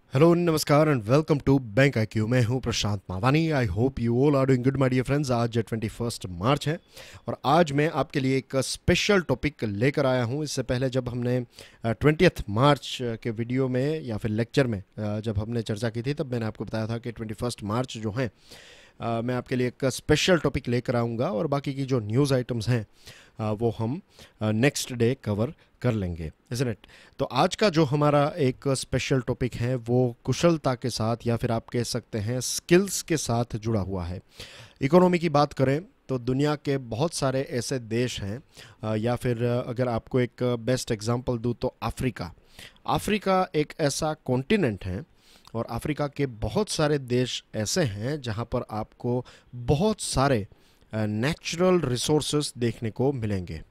Hello नमस्कार and welcome to bank IQ। मैं हूं Prashant Mawani. I hope you all are doing good my dear friends. आज 21 मार्च है और आज मैं आपके लिए एक स्पेशल टॉपिक लेकर आया हूं। इससे पहले जब हमने 20 मार्च के वीडियो में या फिर लेक्चर में जब हमने चर्चा की थी तब मैंने आपको बताया था कि 21 मार्च जो हैं मैं आपके लिए एक स्पेशल टॉपिक लेकर आऊँगा और बाकी की जो न्यूज़ आइटम्स हैं वो हम नेक्स्ट डे कवर कर लेंगे, इज़न्ट इट। तो आज का जो हमारा एक स्पेशल टॉपिक है वो कुशलता के साथ या फिर आप कह सकते हैं स्किल्स के साथ जुड़ा हुआ है। इकोनॉमी की बात करें तो दुनिया के बहुत सारे ऐसे देश हैं या फिर अगर आपको एक बेस्ट एग्जांपल दूँ तो अफ्रीका। अफ्रीका एक ऐसा कॉन्टिनेंट है और अफ्रीका के बहुत सारे देश ऐसे हैं जहां पर आपको बहुत सारे नेचुरल रिसोर्सेस देखने को मिलेंगे।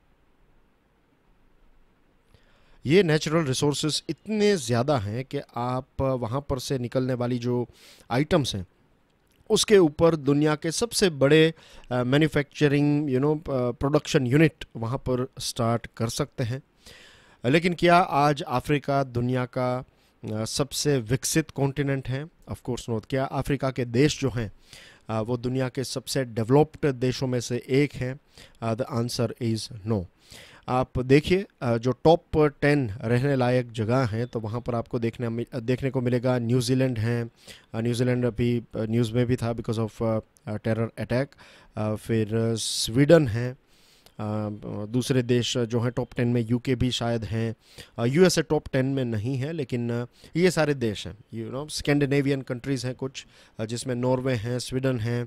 ये नेचुरल रिसोर्सेस इतने ज़्यादा हैं कि आप वहाँ पर से निकलने वाली जो आइटम्स हैं उसके ऊपर दुनिया के सबसे बड़े मैन्युफैक्चरिंग प्रोडक्शन यूनिट वहाँ पर स्टार्ट कर सकते हैं। लेकिन क्या आज अफ्रीका दुनिया का सबसे विकसित कॉन्टिनेंट है? Of course not. क्या अफ्रीका के देश जो हैं वो दुनिया के सबसे डेवलप्ड देशों में से एक हैं? The answer is no. आप देखिए जो टॉप 10 रहने लायक जगह हैं तो वहाँ पर आपको देखने को मिलेगा न्यूजीलैंड है। न्यूजीलैंड अभी न्यूज़ में भी था बिकॉज ऑफ टेरर अटैक। फिर स्वीडन है। दूसरे देश जो हैं टॉप 10 में यूके भी शायद हैं। यूएसए टॉप 10 में नहीं है लेकिन ये सारे देश हैं। स्कैंडिनेवियन कंट्रीज़ हैं कुछ जिसमें नॉर्वे हैं, स्वीडन हैं,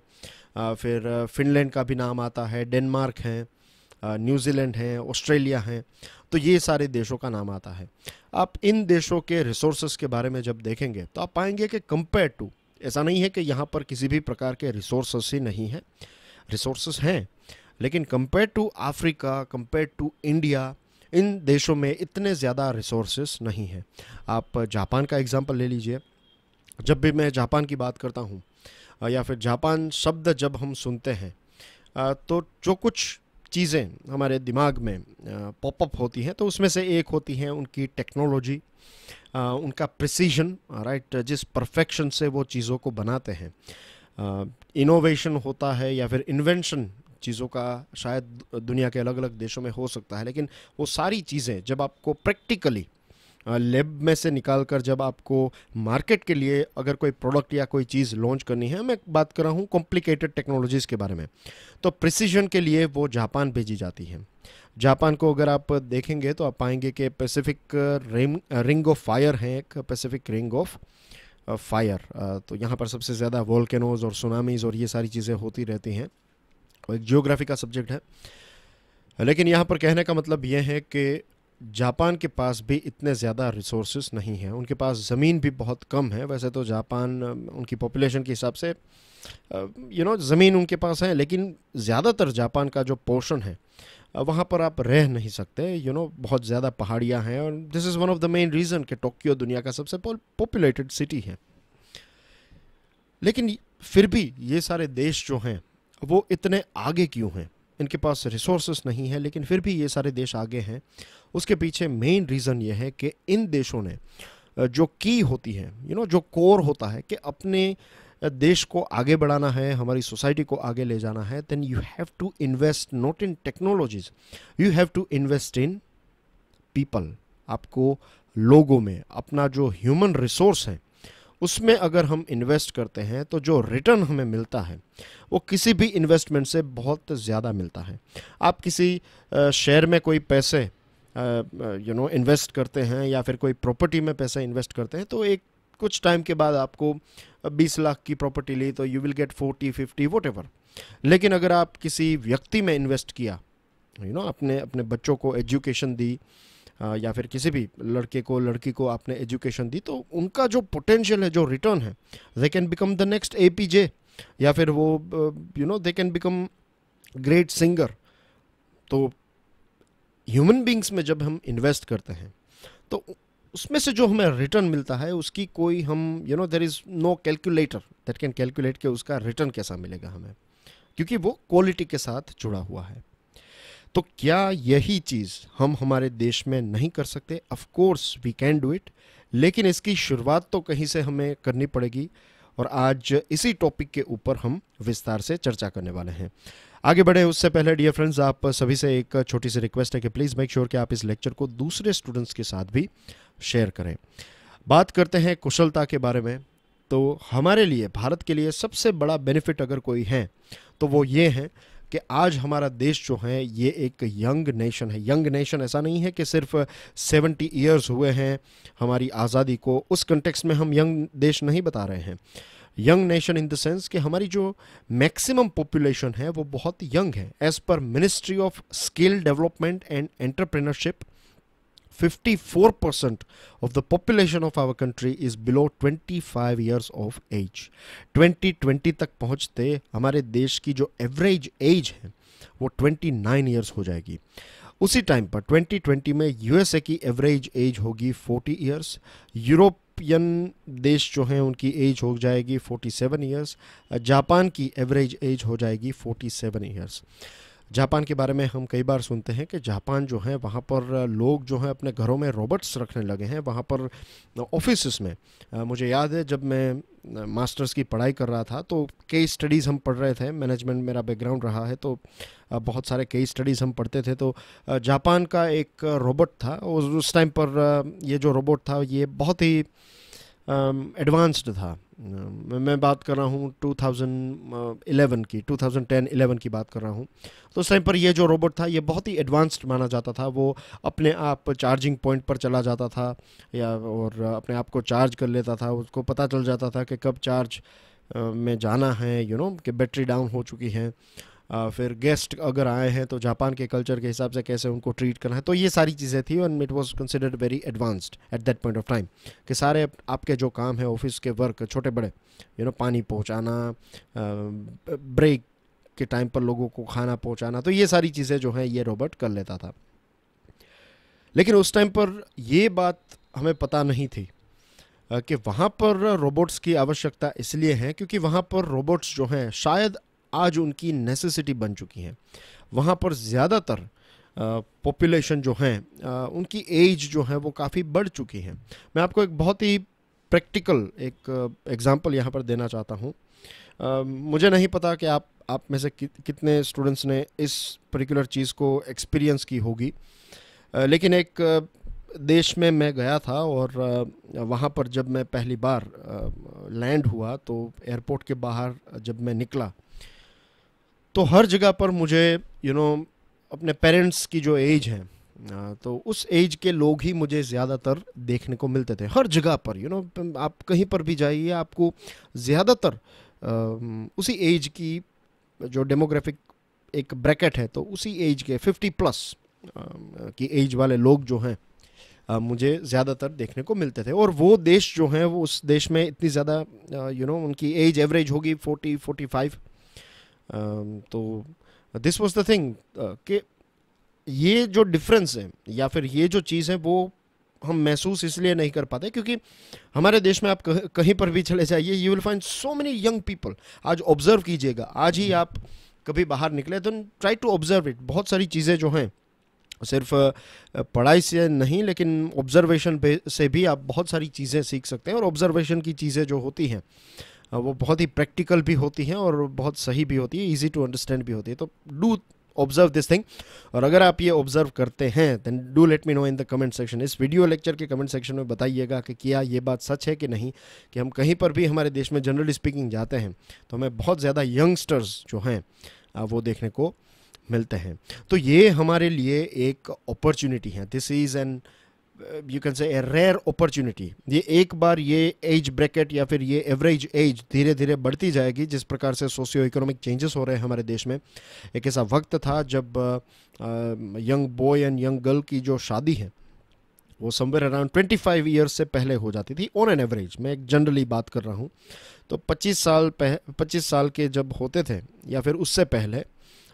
फिर फिनलैंड का भी नाम आता है, डेनमार्क हैं, न्यूजीलैंड हैं, ऑस्ट्रेलिया हैं। तो ये सारे देशों का नाम आता है। आप इन देशों के रिसोर्सेज के बारे में जब देखेंगे तो आप पाएंगे कि कंपेयर टू, ऐसा नहीं है कि यहाँ पर किसी भी प्रकार के रिसोर्सेज ही नहीं हैं, रिसोर्सेज हैं, लेकिन compare to Africa, compare to India, इन देशों में इतने ज़्यादा रिसोर्सेज नहीं हैं। आप जापान का एग्जांपल ले लीजिए। जब भी मैं जापान की बात करता हूँ या फिर जापान शब्द जब हम सुनते हैं तो जो कुछ चीज़ें हमारे दिमाग में पॉपअप होती हैं तो उसमें से एक होती है उनकी टेक्नोलॉजी, उनका प्रिसीजन, राइट, जिस परफेक्शन से वो चीज़ों को बनाते हैं। इनोवेशन होता है या फिर इन्वेंशन चीज़ों का शायद दुनिया के अलग अलग देशों में हो सकता है, लेकिन वो सारी चीज़ें जब आपको प्रैक्टिकली लैब में से निकाल कर जब आपको मार्केट के लिए अगर कोई प्रोडक्ट या कोई चीज़ लॉन्च करनी है, मैं बात कर रहा हूँ कॉम्प्लिकेटेड टेक्नोलॉजीज़ के बारे में, तो प्रिसीजन के लिए वो जापान भेजी जाती है। जापान को अगर आप देखेंगे तो आप पाएंगे कि पैसिफिक रिंग ऑफ फायर है, एक पैसिफिक रिंग ऑफ फायर। तो यहाँ पर सबसे ज़्यादा वोल्केनोज और सुनामीज़ और ये सारी चीज़ें होती रहती हैं। एक जियोग्राफी का सब्जेक्ट है, लेकिन यहाँ पर कहने का मतलब ये है कि जापान के पास भी इतने ज़्यादा रिसोर्सेज नहीं हैं। उनके पास ज़मीन भी बहुत कम है। वैसे तो जापान उनकी पॉपुलेशन के हिसाब से ज़मीन उनके पास है, लेकिन ज़्यादातर जापान का जो पोर्शन है वहाँ पर आप रह नहीं सकते। बहुत ज़्यादा पहाड़ियाँ हैं और this is one of the main reason कि टोक्यो दुनिया का सबसे पॉपुलेटेड सिटी है। लेकिन फिर भी ये सारे देश जो हैं वो इतने आगे क्यों हैं? इनके पास रिसोर्सेस नहीं है लेकिन फिर भी ये सारे देश आगे हैं। उसके पीछे मेन रीज़न ये है कि इन देशों ने जो की होती है, जो कोर होता है कि अपने देश को आगे बढ़ाना है, हमारी सोसाइटी को आगे ले जाना है, then you have to invest not in technologies, you have to invest in people. आपको लोगों में अपना जो ह्यूमन रिसोर्स है उसमें अगर हम इन्वेस्ट करते हैं तो जो रिटर्न हमें मिलता है वो किसी भी इन्वेस्टमेंट से बहुत ज़्यादा मिलता है। आप किसी शेयर में कोई पैसे इन्वेस्ट करते हैं या फिर कोई प्रॉपर्टी में पैसा इन्वेस्ट करते हैं तो एक कुछ टाइम के बाद आपको 20 लाख की प्रॉपर्टी ली तो you will get 40, 50 whatever. लेकिन अगर आप किसी व्यक्ति में इन्वेस्ट किया, अपने अपने बच्चों को एजुकेशन दी या फिर किसी भी लड़के को लड़की को आपने एजुकेशन दी तो उनका जो पोटेंशियल है, जो रिटर्न है, they can become the next APJ या फिर वो they can become great singer. तो ह्यूमन बींग्स में जब हम इन्वेस्ट करते हैं तो उसमें से जो हमें रिटर्न मिलता है उसकी कोई हम there is no calculator that can calculate कि उसका रिटर्न कैसा मिलेगा हमें, क्योंकि वो क्वालिटी के साथ जुड़ा हुआ है। तो क्या यही चीज़ हम हमारे देश में नहीं कर सकते? Of course we can do it, लेकिन इसकी शुरुआत तो कहीं से हमें करनी पड़ेगी। और आज इसी टॉपिक के ऊपर हम विस्तार से चर्चा करने वाले हैं। आगे बढ़े उससे पहले डियर फ्रेंड्स, आप सभी से एक छोटी सी रिक्वेस्ट है कि प्लीज़ मेक श्योर कि आप इस लेक्चर को दूसरे स्टूडेंट्स के साथ भी शेयर करें। बात करते हैं कुशलता के बारे में। तो हमारे लिए, भारत के लिए सबसे बड़ा बेनिफिट अगर कोई है तो वो ये है कि आज हमारा देश जो है ये एक यंग नेशन है। यंग नेशन ऐसा नहीं है कि सिर्फ 70 ईयर्स हुए हैं हमारी आज़ादी को, उस कंटेक्स्ट में हम यंग देश नहीं बता रहे हैं। Young nation in the sense कि हमारी जो मैक्सिमम पॉपुलेशन है वो बहुत यंग है। एज पर ministry of skill development and entrepreneurship, 54% of the population of our country is below 25 years of age। 2020 तक पहुंचते हमारे देश की जो एवरेज एज है वो 29 ईयर्स हो जाएगी। उसी टाइम पर 2020 में यूएसए की एवरेज एज होगी 40 ईयर्स, यूरोपियन देश जो हैं उनकी एज हो जाएगी 47 ईयर्स, जापान की एवरेज एज हो जाएगी 47 ईयर्स। जापान के बारे में हम कई बार सुनते हैं कि जापान जो है वहाँ पर लोग जो हैं अपने घरों में रोबोट्स रखने लगे हैं। वहाँ पर ऑफिस में मुझे याद है जब मैं मास्टर्स की पढ़ाई कर रहा था तो कई स्टडीज़ हम पढ़ रहे थे, मैनेजमेंट मेरा बैकग्राउंड रहा है तो बहुत सारे कई स्टडीज़ हम पढ़ते थे। तो जापान का एक रोबोट था, उस टाइम पर ये जो रोबोट था ये बहुत ही एडवांस्ड था। मैं बात कर रहा हूँ 2011 की, 2010-11 की बात कर रहा हूँ। तो उस टाइम पर ये जो रोबोट था ये बहुत ही एडवांस्ड माना जाता था। वो अपने आप चार्जिंग पॉइंट पर चला जाता था और अपने आप को चार्ज कर लेता था। उसको पता चल जाता था कि कब चार्ज में जाना है, कि बैटरी डाउन हो चुकी है। फिर गेस्ट अगर आए हैं तो जापान के कल्चर के हिसाब से कैसे उनको ट्रीट करना है। तो ये सारी चीज़ें थी and it was considered very advanced at that point of time कि सारे आपके जो काम है ऑफिस के वर्क, छोटे बड़े, पानी पहुंचाना, ब्रेक के टाइम पर लोगों को खाना पहुंचाना, तो ये सारी चीज़ें जो हैं ये रोबोट कर लेता था। लेकिन उस टाइम पर ये बात हमें पता नहीं थी कि वहाँ पर रोबोट्स की आवश्यकता इसलिए है क्योंकि वहाँ पर रोबोट्स जो हैं शायद आज उनकी नेसेसिटी बन चुकी हैं। वहाँ पर ज़्यादातर पॉपुलेशन जो हैं उनकी एज जो है वो काफ़ी बढ़ चुकी है। मैं आपको एक बहुत ही प्रैक्टिकल एक एग्जांपल यहाँ पर देना चाहता हूँ। मुझे नहीं पता कि आप में से कितने स्टूडेंट्स ने इस पर्टिकुलर चीज़ को एक्सपीरियंस की होगी, लेकिन एक देश में मैं गया था और वहाँ पर जब मैं पहली बार लैंड हुआ तो एयरपोर्ट के बाहर जब मैं निकला तो हर जगह पर मुझे अपने पेरेंट्स की जो एज है तो उस एज के लोग ही मुझे ज़्यादातर देखने को मिलते थे हर जगह पर। आप कहीं पर भी जाइए आपको ज़्यादातर उसी एज की जो डेमोग्राफिक एक ब्रैकेट है तो उसी एज के 50+ की एज वाले लोग जो हैं मुझे ज़्यादातर देखने को मिलते थे। और वो देश जो है वो, उस देश में इतनी ज़्यादा उनकी एज एवरेज होगी 40-45। तो दिस वाज द थिंग कि ये जो डिफरेंस है या फिर ये जो चीज़ है वो हम महसूस इसलिए नहीं कर पाते क्योंकि हमारे देश में आप कहीं पर भी चले जाइए you will find so many young people. आज ऑब्जर्व कीजिएगा, आज ही आप कभी बाहर निकले तो ट्राई टू ऑब्जर्व इट। बहुत सारी चीज़ें जो हैं सिर्फ पढ़ाई से नहीं लेकिन ऑब्जर्वेशन से भी आप बहुत सारी चीज़ें सीख सकते हैं। और ऑब्जर्वेशन की चीज़ें जो होती हैं वो बहुत ही प्रैक्टिकल भी होती हैं और बहुत सही भी होती है, इजी टू अंडरस्टैंड भी होती है। तो डू ऑब्जर्व दिस थिंग। और अगर आप ये ऑब्जर्व करते हैं then do let me know in the comment section. इस वीडियो लेक्चर के कमेंट सेक्शन में बताइएगा कि क्या ये बात सच है कि नहीं, कि हम कहीं पर भी हमारे देश में जनरली स्पीकिंग जाते हैं तो हमें बहुत ज़्यादा यंगस्टर्स जो हैं वो देखने को मिलते हैं। तो ये हमारे लिए एक अपॉर्चुनिटी है। This is an you can say a rare opportunity. ये एक बार ये एज ब्रैकेट या फिर ये एवरेज एज धीरे धीरे बढ़ती जाएगी जिस प्रकार से सोशियो इकोनॉमिक चेंजेस हो रहे हैं हमारे देश में। एक ऐसा वक्त था जब young boy and young girl की जो शादी है वो समवेयर अराउंड 25 ईयर्स से पहले हो जाती थी ऑन एन एवरेज। मैं एक जनरली बात कर रहा हूँ। तो 25 साल के जब होते थे या फिर उससे पहले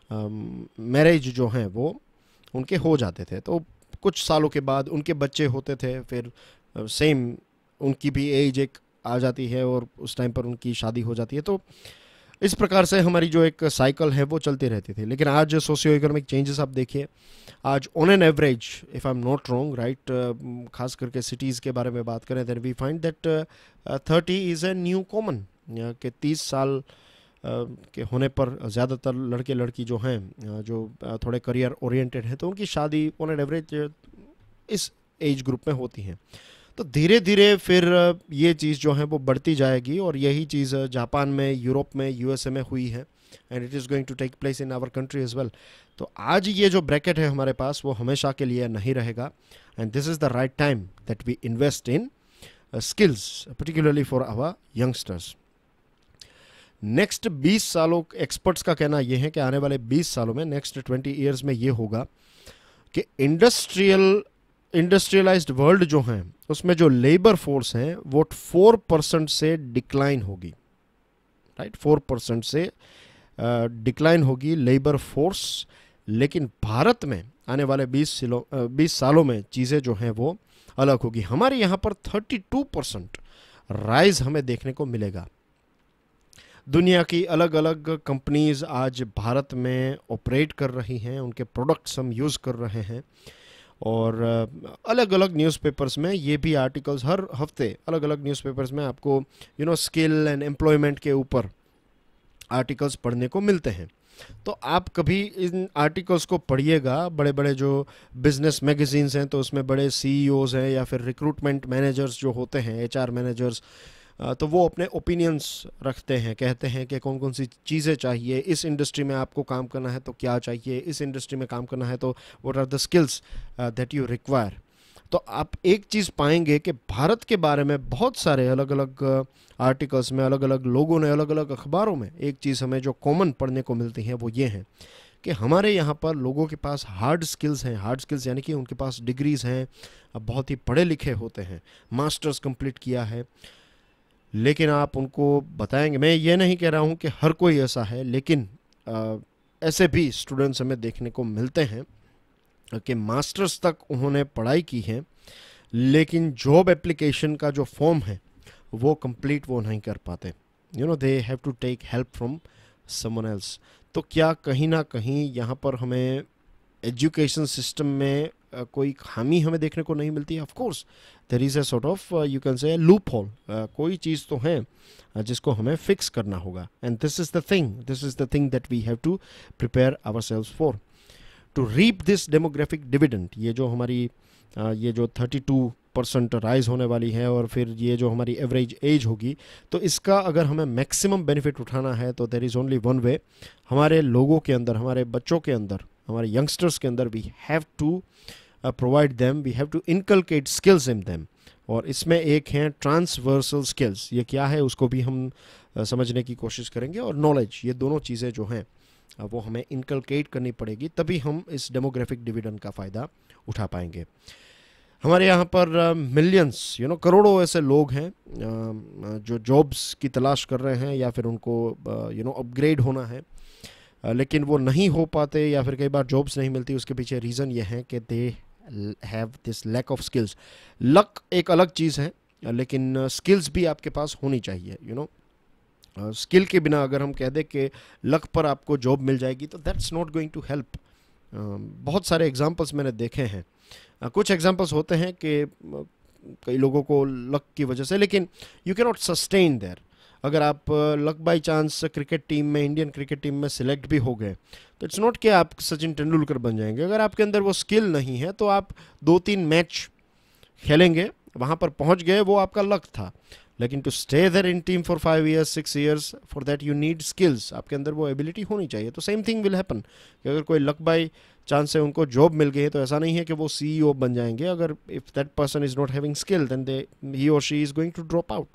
मैरिज जो हैं वो उनके हो जाते थे। तो कुछ सालों के बाद उनके बच्चे होते थे, फिर सेम उनकी भी एज एक आ जाती है और उस टाइम पर उनकी शादी हो जाती है। तो इस प्रकार से हमारी जो एक साइकिल है वो चलती रहती थी। लेकिन आज सोशियो इकोनॉमिक चेंजेस आप देखिए, आज on an average, if I am not wrong right, खास करके सिटीज़ के बारे में बात करें, then we find that 30 is a new common, कि 30 साल के होने पर ज़्यादातर लड़के लड़की जो हैं, थोड़े करियर ओरिएंटेड हैं, तो उनकी शादी ऑन एन एवरेज इस एज ग्रुप में होती हैं। तो धीरे धीरे फिर ये चीज़ जो है वो बढ़ती जाएगी, और यही चीज़ जापान में, यूरोप में, यूएसए में हुई है, and it is going to take place in our country as well. तो आज ये जो ब्रैकेट है हमारे पास वो हमेशा के लिए नहीं रहेगा, and this is the right time that we invest in skills, particularly for our youngsters. Next 20 सालों, एक्सपर्ट्स का कहना यह है कि आने वाले 20 सालों में, नेक्स्ट 20 ईयर्स में ये होगा कि इंडस्ट्रियलाइज्ड वर्ल्ड जो हैं उसमें जो लेबर फोर्स हैं वो 4% से डिक्लाइन होगी, राइट, 4% से डिक्लाइन होगी लेबर फोर्स। लेकिन भारत में आने वाले 20 सालों में चीज़ें जो हैं वो अलग होगी। हमारे यहाँ पर 32% राइज हमें देखने को मिलेगा। दुनिया की अलग अलग कंपनीज आज भारत में ऑपरेट कर रही हैं, उनके प्रोडक्ट्स हम यूज़ कर रहे हैं, और अलग अलग न्यूज़पेपर्स में ये भी आर्टिकल्स हर हफ्ते अलग अलग न्यूज़पेपर्स में आपको स्किल एंड एम्प्लॉयमेंट के ऊपर आर्टिकल्स पढ़ने को मिलते हैं। तो आप कभी इन आर्टिकल्स को पढ़िएगा। बड़े बड़े जो बिजनेस मैगजीन्स हैं तो उसमें बड़े सीईओज हैं या फिर रिक्रूटमेंट मैनेजर्स जो होते हैं, एचआर मैनेजर्स, तो वो अपने ओपिनियंस रखते हैं, कहते हैं कि कौन कौन सी चीज़ें चाहिए, इस इंडस्ट्री में आपको काम करना है तो क्या चाहिए, इस इंडस्ट्री में काम करना है तो what are the skills that you require. तो आप एक चीज़ पाएंगे कि भारत के बारे में बहुत सारे अलग अलग आर्टिकल्स में, अलग अलग लोगों ने, अलग अलग अखबारों में एक चीज़ हमें जो कॉमन पढ़ने को मिलती है वो ये है कि हमारे यहाँ पर लोगों के पास हार्ड स्किल्स हैं। हार्ड स्किल्स यानी कि उनके पास डिग्रीज़ हैं, बहुत ही पढ़े लिखे होते हैं, मास्टर्स कंप्लीट किया है, लेकिन आप उनको बताएंगे, मैं ये नहीं कह रहा हूँ कि हर कोई ऐसा है, लेकिन ऐसे भी स्टूडेंट्स हमें देखने को मिलते हैं कि मास्टर्स तक उन्होंने पढ़ाई की है, लेकिन जॉब एप्लीकेशन का जो फॉर्म है वो कंप्लीट वो नहीं कर पाते। They have to take help from someone else. तो क्या कहीं ना कहीं यहाँ पर हमें एजुकेशन सिस्टम में कोई खामी हमें देखने को नहीं मिलती? Of course there is a sort of you can say loophole, कोई चीज़ तो है जिसको हमें फिक्स करना होगा, and this is the thing that we have to prepare ourselves for to reap this demographic dividend. ये जो हमारी ये जो 32% राइज होने वाली है, और फिर ये जो हमारी एवरेज एज होगी, तो इसका अगर हमें मैक्सिमम बेनिफिट उठाना है तो there is only one way. हमारे लोगों के अंदर, हमारे बच्चों के अंदर, हमारे यंगस्टर्स के अंदर we have to provide them, we have to inculcate skills in them. और इसमें एक है ट्रांसवर्सल स्किल्स। ये क्या है उसको भी हम समझने की कोशिश करेंगे, और नॉलेज, ये दोनों चीज़ें जो हैं वो हमें इनकलकेट करनी पड़ेगी, तभी हम इस डेमोग्राफिक डिविडेंड का फ़ायदा उठा पाएंगे। हमारे यहाँ पर मिलियंस, करोड़ों ऐसे लोग हैं जो जॉब्स की तलाश कर रहे हैं, या फिर उनको अपग्रेड होना है, लेकिन वो नहीं हो पाते, या फिर कई बार जॉब्स नहीं मिलती। उसके पीछे रीज़न ये है कि they have this lack of skills. Luck एक अलग चीज़ है, लेकिन स्किल्स भी आपके पास होनी चाहिए। स्किल के बिना अगर हम कह दें कि लक पर आपको जॉब मिल जाएगी, तो that's not going to help. बहुत सारे एग्जांपल्स मैंने देखे हैं। कुछ एग्जांपल्स होते हैं कि कई लोगों को लक की वजह से, लेकिन you can not sustain there. अगर आप luck by chance cricket team में, इंडियन क्रिकेट टीम में सिलेक्ट भी हो गए, तो इट्स नॉट कि आप सचिन तेंदुलकर बन जाएंगे। अगर आपके अंदर वो स्किल नहीं है तो आप 2-3 मैच खेलेंगे, वहाँ पर पहुँच गए, वो आपका लक था। लेकिन to stay there in team for 5 years 6 years, for that you need skills. आपके अंदर वो एबिलिटी होनी चाहिए। तो सेम थिंग विल हैपन कि अगर कोई लक बाई चांस से उनको जॉब मिल गई है, तो ऐसा नहीं है कि वो सीईओ बन जाएंगे। अगर if that person is not having skill, then he और she is going to drop out.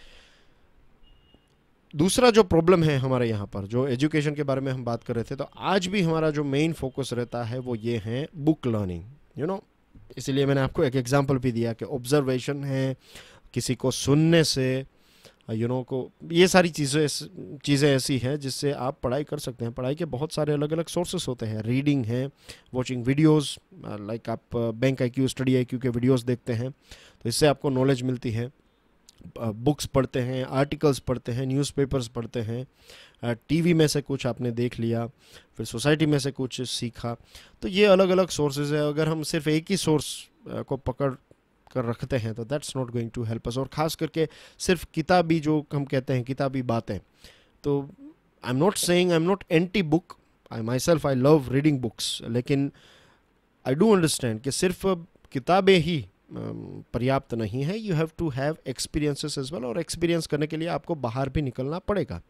दूसरा जो प्रॉब्लम है हमारे यहाँ पर, जो एजुकेशन के बारे में हम बात कर रहे थे, तो आज भी हमारा जो मेन फोकस रहता है वो ये है बुक लर्निंग। इसीलिए मैंने आपको एक एग्जांपल भी दिया कि ऑब्जर्वेशन है, किसी को सुनने से, को ये सारी चीज़ें ऐसी हैं जिससे आप पढ़ाई कर सकते हैं। पढ़ाई के बहुत सारे अलग अलग सोर्सेस होते हैं। रीडिंग है, वॉचिंग वीडियोस, लाइक आप बैंक IQ, स्टडी IQ के वीडियोस देखते हैं, तो इससे आपको नॉलेज मिलती है। बुक्स पढ़ते हैं, आर्टिकल्स पढ़ते हैं, न्यूज़पेपर्स पढ़ते हैं, टीवी में से कुछ आपने देख लिया, फिर सोसाइटी में से कुछ सीखा। तो ये अलग अलग सोर्सेज है। अगर हम सिर्फ एक ही सोर्स को पकड़ कर रखते हैं तो that's not going to help us. और ख़ास करके सिर्फ किताबी, जो हम कहते हैं किताबी बातें, तो I am not saying, I am not anti book, I myself I love reading books, लेकिन आई डू अंडरस्टैंड कि सिर्फ किताबें ही पर्याप्त नहीं है। You have to have experiences as well, और एक्सपीरियंस करने के लिए आपको बाहर भी निकलना पड़ेगा।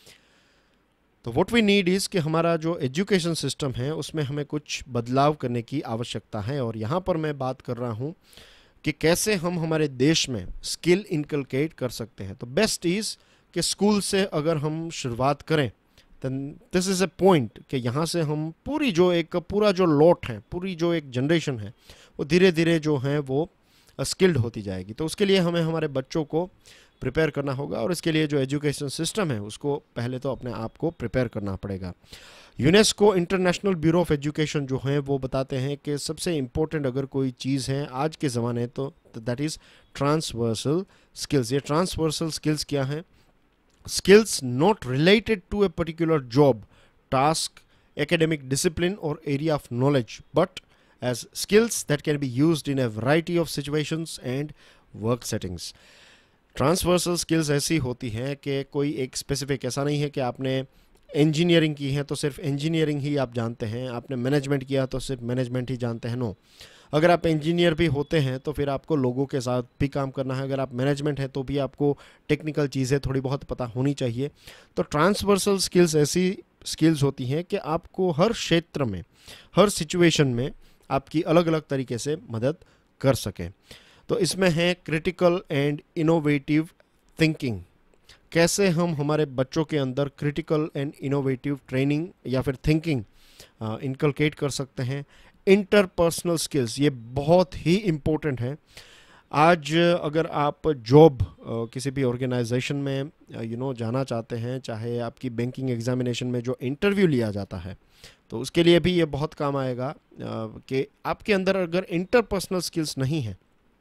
तो व्हाट वी नीड इज़ कि हमारा जो एजुकेशन सिस्टम है उसमें हमें कुछ बदलाव करने की आवश्यकता है। और यहाँ पर मैं बात कर रहा हूँ कि कैसे हम हमारे देश में स्किल इनकलकेट कर सकते हैं। तो बेस्ट इज़ कि स्कूल से अगर हम शुरुआत करें, then this is a point कि यहाँ से हम पूरा जो लॉट है, पूरी जो एक जनरेशन है, वो धीरे धीरे जो है वो स्किल्ड होती जाएगी। तो उसके लिए हमें हमारे बच्चों को प्रिपेयर करना होगा, और इसके लिए जो एजुकेशन सिस्टम है उसको पहले तो अपने आप को प्रिपेयर करना पड़ेगा। UNESCO international bureau of education जो है वो बताते हैं कि सबसे इम्पोर्टेंट अगर कोई चीज़ है आज के ज़माने तो दैट इज़ ट्रांसवर्सल स्किल्स। ये ट्रांसवर्सल स्किल्स क्या हैं? Skills not related to a particular job, task, academic discipline or area of knowledge, but as skills that can be used in a variety of situations and work settings. Transversal skills ऐसी होती हैं कि कोई एक specific, ऐसा नहीं है कि आपने इंजीनियरिंग की है तो सिर्फ इंजीनियरिंग ही आप जानते हैं, आपने मैनेजमेंट किया तो सिर्फ मैनेजमेंट ही जानते हैं। नो, अगर आप इंजीनियर भी होते हैं तो फिर आपको लोगों के साथ भी काम करना है। अगर आप मैनेजमेंट है तो भी आपको टेक्निकल चीज़ें थोड़ी बहुत पता होनी चाहिए। तो ट्रांसवर्सल स्किल्स ऐसी स्किल्स होती हैं कि आपको हर क्षेत्र में, हर सिचुएशन में आपकी अलग अलग तरीके से मदद कर सकें। तो इसमें है क्रिटिकल एंड इनोवेटिव थिंकिंग। कैसे हम हमारे बच्चों के अंदर क्रिटिकल एंड इनोवेटिव ट्रेनिंग या फिर थिंकिंग इनकलकेट कर सकते हैं। इंटरपर्सनल स्किल्स, ये बहुत ही इम्पोर्टेंट है। आज अगर आप जॉब किसी भी ऑर्गेनाइजेशन में जाना चाहते हैं, चाहे आपकी बैंकिंग एग्जामिनेशन में जो इंटरव्यू लिया जाता है, तो उसके लिए भी ये बहुत काम आएगा कि आपके अंदर अगर इंटरपर्सनल स्किल्स नहीं है,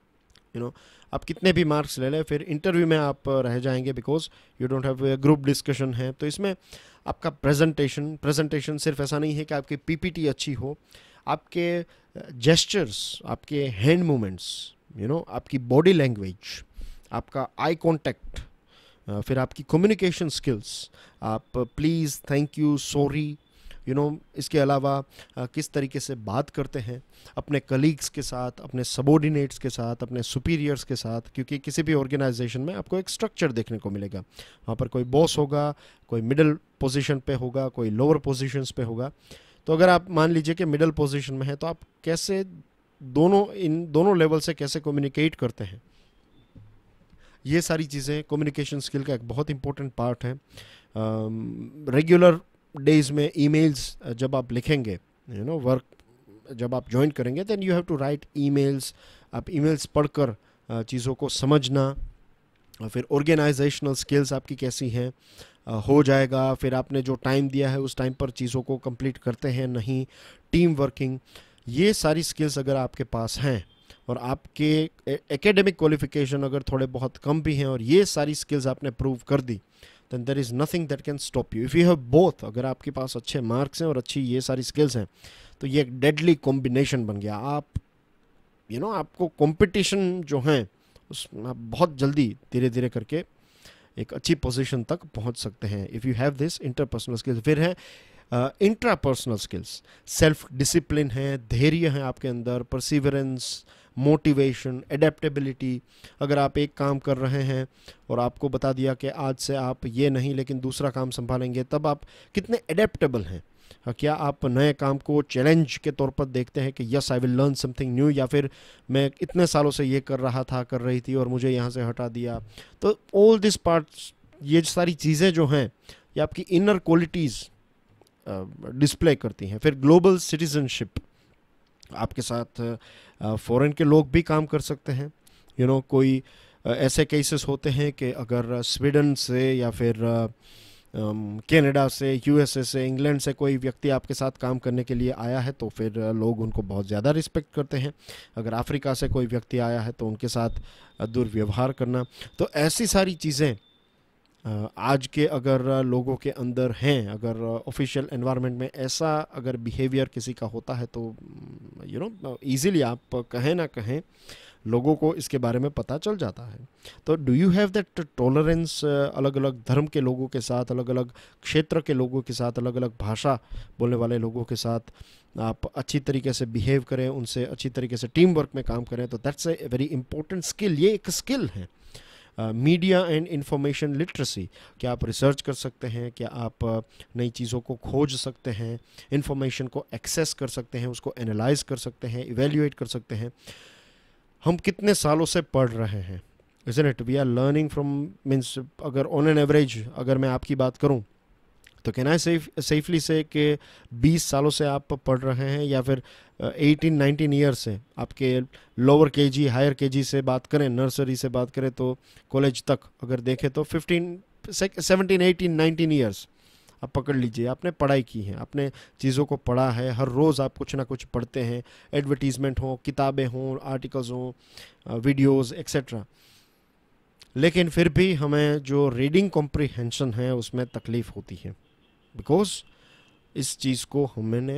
आप कितने भी मार्क्स ले लें, फिर इंटरव्यू में आप रह जाएंगे because you don't have a group discussion है। तो इसमें आपका प्रेजेंटेशन सिर्फ ऐसा नहीं है कि आपकी पीपीटी अच्छी हो, आपके जेस्चर्स, आपके हैंड मूवमेंट्स, आपकी बॉडी लैंग्वेज, आपका आई कांटेक्ट, फिर आपकी कम्युनिकेशन स्किल्स, आप प्लीज़, थैंक यू, सॉरी, इसके अलावा किस तरीके से बात करते हैं अपने कलीग्स के साथ, अपने सबॉर्डिनेट्स के साथ, अपने सुपीरियर्स के साथ, क्योंकि किसी भी ऑर्गेनाइजेशन में आपको एक स्ट्रक्चर देखने को मिलेगा। वहाँ पर कोई बॉस होगा, कोई मिडिल पोजीशन पे होगा, कोई लोअर पोजीशंस पे होगा। तो अगर आप मान लीजिए कि मिडिल पोजीशन में है तो आप कैसे इन दोनों लेवल से कैसे कम्युनिकेट करते हैं, ये सारी चीज़ें कम्युनिकेशन स्किल का एक बहुत इंपॉर्टेंट पार्ट है। रेगुलर डेज में ईमेल्स जब आप लिखेंगे, वर्क जब आप ज्वाइन करेंगे, then you have to write emails. आप ईमेल्स पढ़कर चीज़ों को समझना, फिर ऑर्गेनाइजेशनल स्किल्स आपकी कैसी हैं हो जाएगा। फिर आपने जो टाइम दिया है उस टाइम पर चीज़ों को कंप्लीट करते हैं नहीं, टीम वर्किंग, ये सारी स्किल्स अगर आपके पास हैं और आपके एकेडमिक क्वालिफिकेशन अगर थोड़े बहुत कम भी हैं और ये सारी स्किल्स आपने प्रूव कर दी, then there is nothing that can stop you. If you have both, अगर आपके पास अच्छे मार्क्स हैं और अच्छी ये सारी स्किल्स हैं, तो ये एक डेडली कॉम्बिनेशन बन गया। आप आपको कंपटीशन जो है उसमें आप बहुत जल्दी धीरे धीरे करके एक अच्छी पोजीशन तक पहुंच सकते हैं if you have this interpersonal skills. फिर है इंट्रापर्सनल स्किल्स, सेल्फ डिसिप्लिन है, धैर्य है आपके अंदर, परसिवरेंस, मोटिवेशन, एडेप्टेबिलिटी। अगर आप एक काम कर रहे हैं और आपको बता दिया कि आज से आप ये नहीं लेकिन दूसरा काम संभालेंगे, तब आप कितने एडेप्टेबल हैं। क्या आप नए काम को चैलेंज के तौर पर देखते हैं कि yes I will learn something new, या फिर मैं इतने सालों से ये कर रही थी और मुझे यहाँ से हटा दिया। तो ऑल दिस पार्ट्स, ये सारी चीज़ें जो हैं ये आपकी इनर क्वालिटीज़ डिस्प्ले करती हैं। फिर ग्लोबल सिटीजनशिप, आपके साथ फॉरेन के लोग भी काम कर सकते हैं। कोई ऐसे केसेस होते हैं कि अगर स्वीडन से या फिर कनाडा से, यूएसए से, इंग्लैंड से कोई व्यक्ति आपके साथ काम करने के लिए आया है तो फिर लोग उनको बहुत ज़्यादा रिस्पेक्ट करते हैं। अगर अफ्रीका से कोई व्यक्ति आया है तो उनके साथ दुर्व्यवहार करना, तो ऐसी सारी चीज़ें आज के अगर लोगों के अंदर हैं, अगर ऑफिशियल एनवायरनमेंट में ऐसा अगर बिहेवियर किसी का होता है तो ईज़िली आप कहें ना कहें लोगों को इसके बारे में पता चल जाता है। तो do you have that tolerance अलग अलग धर्म के लोगों के साथ, अलग अलग क्षेत्र के लोगों के साथ, अलग अलग भाषा बोलने वाले लोगों के साथ आप अच्छी तरीके से बिहेव करें, उनसे अच्छी तरीके से टीम वर्क में काम करें, तो that's a very important skill. ये एक स्किल है। मीडिया एंड इंफॉर्मेशन लिटरेसी, क्या आप रिसर्च कर सकते हैं, क्या आप नई चीज़ों को खोज सकते हैं, इंफॉर्मेशन को एक्सेस कर सकते हैं, उसको एनालाइज कर सकते हैं, इवेल्युएट कर सकते हैं। हम कितने सालों से पढ़ रहे हैं, isn't it? We are learning from, means अगर ऑन एन एवरेज अगर मैं आपकी बात करूं तो कैन आई सेफली से कि 20 सालों से आप पढ़ रहे हैं, या फिर 18-19 ईयर्स से आपके लोअर केजी, हायर केजी से बात करें, नर्सरी से बात करें तो कॉलेज तक अगर देखें तो 17-18-19 ईयर्स आप पकड़ लीजिए, आपने पढ़ाई की है, आपने चीज़ों को पढ़ा है, हर रोज़ आप कुछ ना कुछ पढ़ते हैं, एडवर्टीज़मेंट हो, किताबें हों, आर्टिकल्स हों, वीडियोस एक्सेट्रा। लेकिन फिर भी हमें जो रीडिंग कॉम्प्रिहेंशन है उसमें तकलीफ़ होती है, बिकॉज इस चीज़ को हमने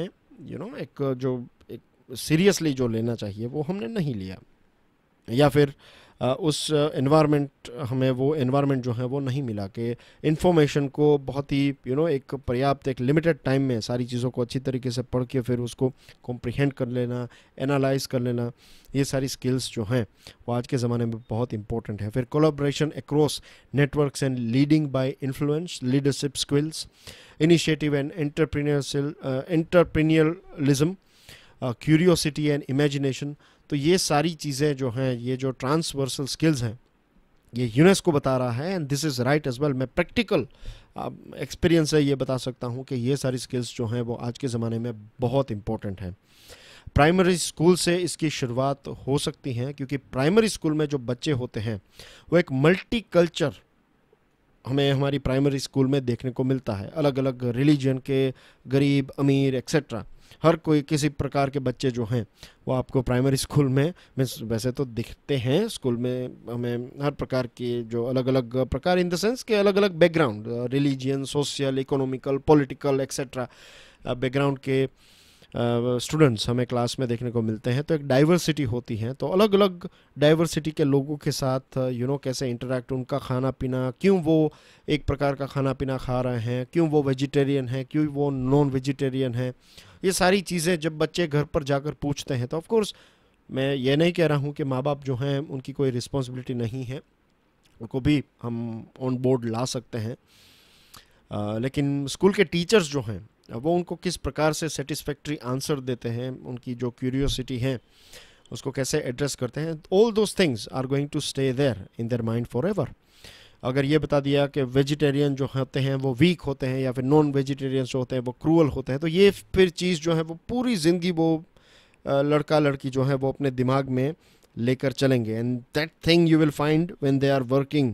एक सीरियसली जो लेना चाहिए वो हमने नहीं लिया, या फिर उस एनवायरनमेंट, हमें वो एनवायरनमेंट जो है वो नहीं मिला कि इन्फॉर्मेशन को बहुत ही एक पर्याप्त, एक लिमिटेड टाइम में सारी चीज़ों को अच्छी तरीके से पढ़ के फिर उसको कॉम्प्रिहेंड कर लेना, एनालाइज कर लेना, ये सारी स्किल्स जो हैं वो आज के ज़माने में बहुत इंपॉर्टेंट है। फिर collaboration across networks and leading by influence, leadership skills, initiative and entrepreneurialism, curiosity and imagination. तो ये सारी चीज़ें जो हैं, ये जो ट्रांसवर्सल स्किल्स हैं, ये यूनेस्को बता रहा है, and this is right as well. मैं प्रैक्टिकल एक्सपीरियंस से ये बता सकता हूँ कि ये सारी स्किल्स जो हैं वो आज के ज़माने में बहुत इंपॉर्टेंट हैं। प्राइमरी स्कूल से इसकी शुरुआत हो सकती है, क्योंकि प्राइमरी स्कूल में जो बच्चे होते हैं वो एक मल्टी कल्चर हमें हमारी प्राइमरी स्कूल में देखने को मिलता है। अलग अलग रिलीजन के, गरीब, अमीर एक्सेट्रा, हर कोई किसी प्रकार के बच्चे जो हैं वो आपको प्राइमरी स्कूल में वैसे तो दिखते हैं। स्कूल में हमें हर प्रकार के जो अलग अलग प्रकार, इन द सेंस के अलग अलग background, religion, social, economical, political etcetera background के स्टूडेंट्स हमें क्लास में देखने को मिलते हैं। तो एक डाइवर्सिटी होती है, तो अलग अलग डाइवर्सिटी के लोगों के साथ कैसे इंटरेक्ट, उनका खाना पीना, क्यों वो एक प्रकार का खाना पीना खा रहे हैं, क्यों वो वेजिटेरियन है, क्यों वो नॉन वेजिटेरियन है, ये सारी चीज़ें जब बच्चे घर पर जाकर पूछते हैं तो ऑफ कोर्स मैं ये नहीं कह रहा हूँ कि माँ बाप जो हैं उनकी कोई रिस्पॉन्सिबिलिटी नहीं है, उनको भी हम ऑन बोर्ड ला सकते हैं, लेकिन स्कूल के टीचर्स जो हैं वो उनको किस प्रकार से सेटिस्फैक्ट्री आंसर देते हैं, उनकी जो क्यूरियोसिटी है उसको कैसे एड्रेस करते हैं, all those things are going to stay there in their mind forever. अगर ये बता दिया कि वेजिटेरियन जो होते हैं वो वीक होते हैं, या फिर नॉन वेजिटेरियन जो होते हैं वो क्रूअल होते हैं, तो ये फिर चीज़ जो है वो पूरी ज़िंदगी वो लड़का लड़की जो है वो अपने दिमाग में लेकर चलेंगे, and that thing you will find when they are working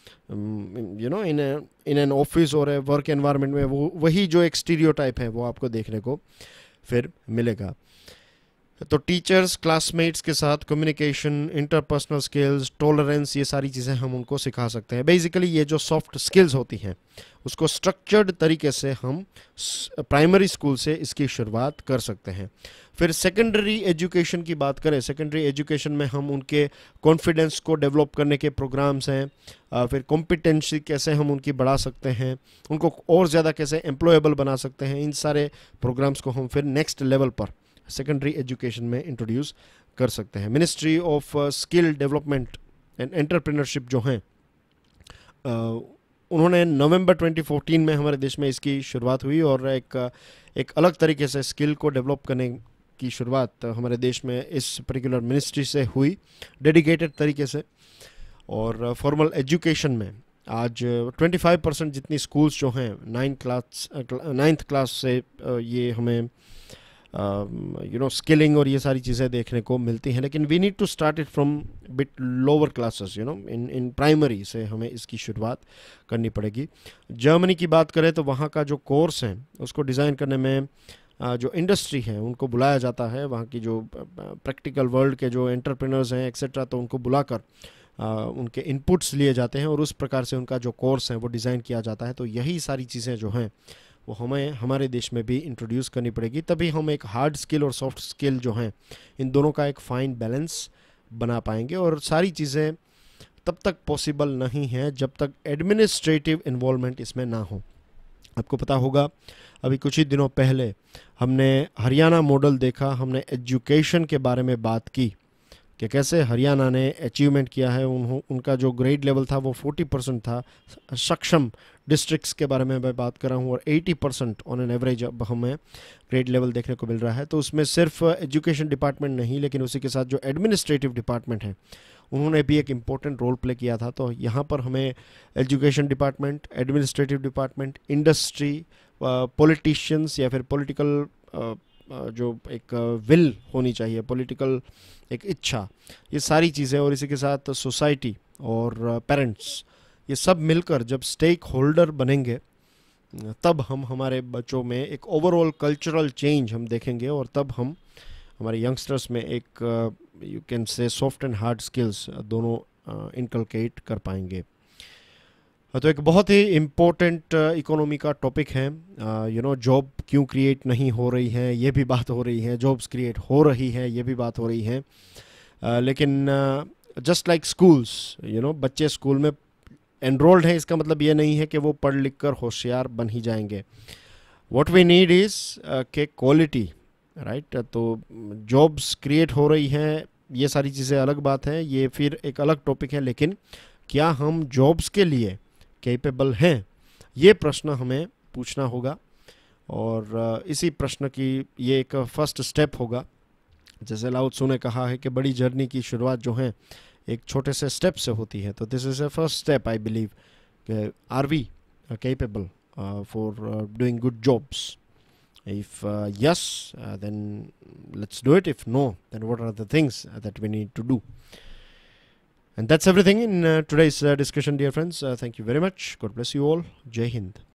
in an office और ए वर्क एनवायरनमेंट में, वो वही जो एक स्टीरियोटाइप है वो आपको देखने को फिर मिलेगा। तो टीचर्स, क्लासमेट्स के साथ कम्युनिकेशन, इंटरपर्सनल स्किल्स, टॉलरेंस, ये सारी चीज़ें हम उनको सिखा सकते हैं। बेसिकली ये जो सॉफ्ट स्किल्स होती हैं उसको स्ट्रक्चर्ड तरीके से हम प्राइमरी स्कूल से इसकी शुरुआत कर सकते हैं। फिर सेकेंडरी एजुकेशन की बात करें, सेकेंडरी एजुकेशन में हम उनके कॉन्फिडेंस को डेवलप करने के प्रोग्राम्स हैं, फिर कॉम्पिटेंसी कैसे हम उनकी बढ़ा सकते हैं, उनको और ज़्यादा कैसे एम्प्लॉयबल बना सकते हैं, इन सारे प्रोग्राम्स को हम फिर नेक्स्ट लेवल पर सेकेंडरी एजुकेशन में इंट्रोड्यूस कर सकते हैं। Ministry of skill development and entrepreneurship जो हैं, उन्होंने नवंबर 2014 में हमारे देश में इसकी शुरुआत हुई, और एक अलग तरीके से स्किल को डेवलप करने की शुरुआत हमारे देश में इस पर्टिकुलर मिनिस्ट्री से हुई, डेडिकेटेड तरीके से। और फॉर्मल एजुकेशन में आज 25% जितनी स्कूल्स जो हैं 9th क्लास से ये हमें स्किलिंग और ये सारी चीज़ें देखने को मिलती हैं, लेकिन we need to start it from bit lower classes, in primary से हमें इसकी शुरुआत करनी पड़ेगी। जर्मनी की बात करें तो वहाँ का जो कोर्स है उसको डिज़ाइन करने में जो इंडस्ट्री है उनको बुलाया जाता है, वहाँ की जो प्रैक्टिकल वर्ल्ड के जो एंटरप्रेनर्स हैं एक्सेट्रा, तो उनको बुलाकर उनके इनपुट्स लिए जाते हैं और उस प्रकार से उनका जो कोर्स है वो डिज़ाइन किया जाता है। तो यही सारी चीज़ें जो हैं वो हमें हमारे देश में भी इंट्रोड्यूस करनी पड़ेगी, तभी हम एक हार्ड स्किल और सॉफ्ट स्किल जो हैं इन दोनों का एक फ़ाइन बैलेंस बना पाएंगे। और सारी चीज़ें तब तक पॉसिबल नहीं है जब तक एडमिनिस्ट्रेटिव इन्वॉल्वमेंट इसमें ना हो। आपको पता होगा अभी कुछ ही दिनों पहले हमने हरियाणा मॉडल देखा, हमने एजुकेशन के बारे में बात की कि कैसे हरियाणा ने अचीवमेंट किया है। उनका जो ग्रेड लेवल था वो 40% था। सक्षम डिस्ट्रिक्ट्स के बारे में मैं बात कर रहा हूँ और 80% ऑन एन एवरेज अब हमें ग्रेड लेवल देखने को मिल रहा है। तो उसमें सिर्फ एजुकेशन डिपार्टमेंट नहीं, लेकिन उसी के साथ जो एडमिनिस्ट्रेटिव डिपार्टमेंट है उन्होंने भी एक इम्पोर्टेंट रोल प्ले किया था। तो यहाँ पर हमें education department, administrative department, industry, politicians या फिर पॉलिटिकल जो एक विल होनी चाहिए, पॉलिटिकल एक इच्छा, ये सारी चीज़ें, और इसी के साथ सोसाइटी और पेरेंट्स, ये सब मिलकर जब स्टेक होल्डर बनेंगे तब हम हमारे बच्चों में एक ओवरऑल कल्चरल चेंज हम देखेंगे और तब हम हमारे यंगस्टर्स में एक you can say soft and hard skills दोनों इनकलकेट कर पाएंगे। तो एक बहुत ही इम्पोर्टेंट इकोनॉमी का टॉपिक है। जॉब क्यों क्रिएट नहीं हो रही है ये भी बात हो रही है, जॉब्स क्रिएट हो रही है ये भी बात हो रही है, लेकिन जस्ट लाइक स्कूल्स, बच्चे स्कूल में एनरोल्ड हैं इसका मतलब ये नहीं है कि वो पढ़ लिख कर होशियार बन ही जाएंगे। व्हाट वी नीड इज़ के क्वालिटी, राइट। तो जॉब्स क्रिएट हो रही हैं, ये सारी चीज़ें अलग बात है, ये फिर एक अलग टॉपिक है, लेकिन क्या हम जॉब्स के लिए कैपेबल हैं, ये प्रश्न हमें पूछना होगा। और इसी प्रश्न की ये एक फर्स्ट स्टेप होगा। जैसे लाओ त्सु ने कहा है कि बड़ी जर्नी की शुरुआत जो है एक छोटे से स्टेप से होती है। तो this is a first step I believe. Are we capable for doing good jobs? If yes, then let's do it. If no, then what are the things that we need to do? And that's everything in today's discussion, dear friends. Thank you very much. God bless you all. Jai Hind.